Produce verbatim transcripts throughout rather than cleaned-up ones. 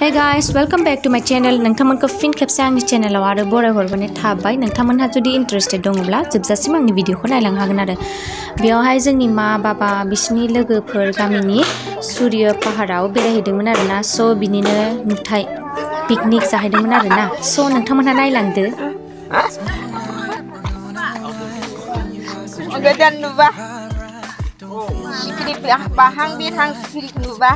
Hey guys, welcome back to my channel. नोंथांमोनखौ फिन खेबसे आंनि चेनेलाव आरो बराय हरबाय थाबाय। नोंथांमोनहा जुदि इन्टारेस्टेड दङब्ला जोबजासिम आंनि भिडिअखौ नायलांनो हागोन आरो बेयावहाय जोंनि मा बाबा बिसिनि लोगोफोर गामिनि सुर्य पाहाराव बेरायहैदोंमोन आरोना स' बिनिनो नुथाय पिकनिक जाहैदोंमोन आरोना स' नोंथांमोनहा नायलांदो। गोदान नुबा सिखिरि बाहां बिरहां सिखिरि नुबा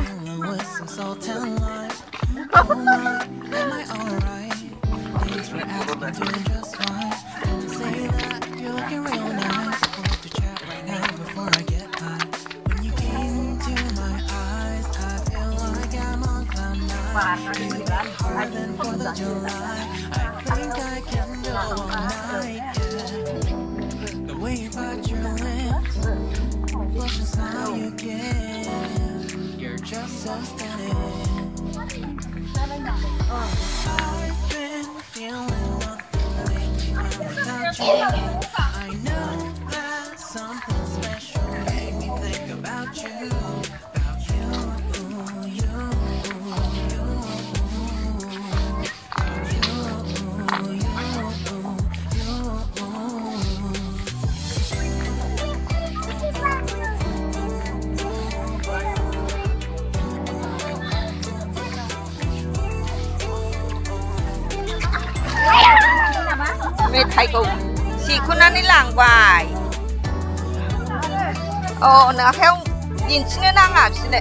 You're just so stunning. I've been feeling nothing lately without you. I know that something special made me think about you, about you, you, you, मेथाइ खौ सिख'नानै लांबाय अ आखायाव दिन्थिनो नाङा बिसोरनो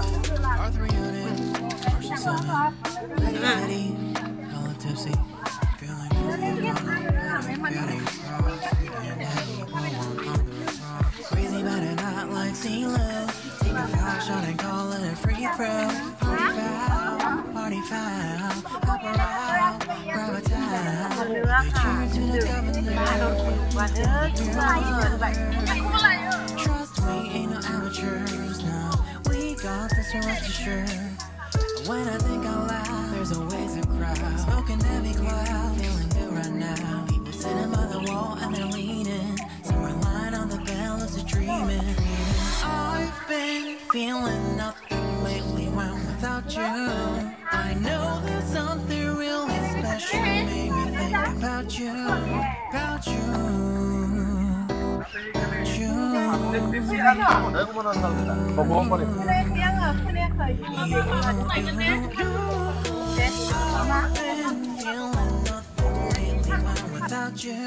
Trust we ain't no amateurs now. We got this rest assured. When I think out loud, there's always a crowd. Smoking heavy cloud, feeling good right now. People sitting by the wall and they're leaning. Somewhere lying on the bed, lucid dreaming. I've been feeling nothing lately when without you. I know there's something really special made me think about you, about you, about you. Without you.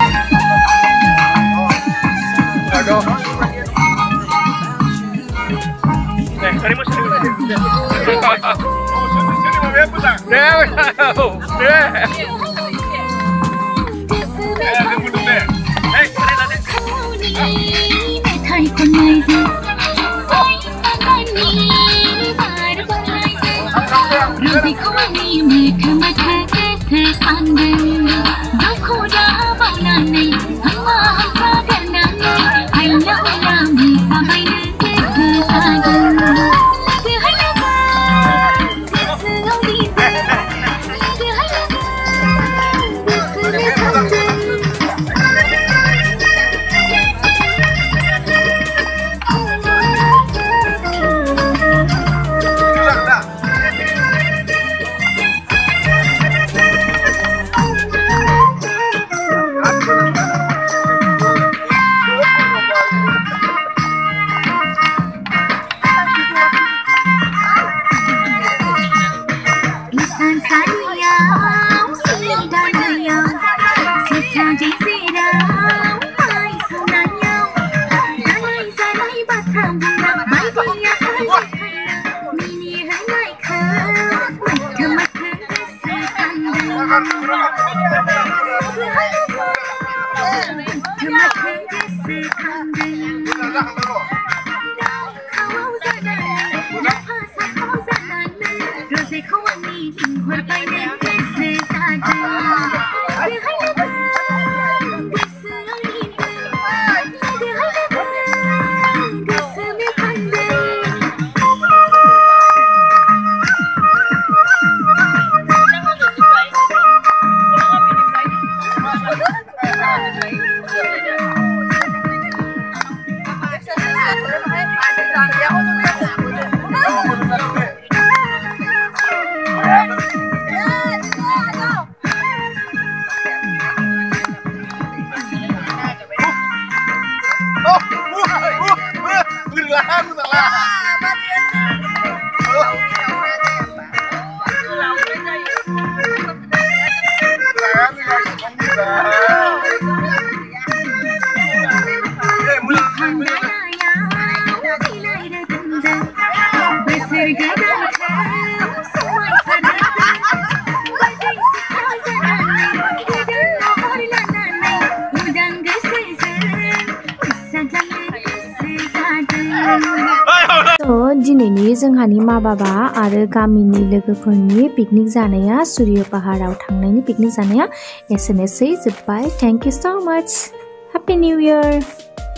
जोंहानि मा बाबा आरो गामिनि लोगोफोरनि picnic जानाया सुर्य पाहाराव थांनायनि picnic जानाया एसेनोसै जोब्बाय। Thank you so much. Happy new year.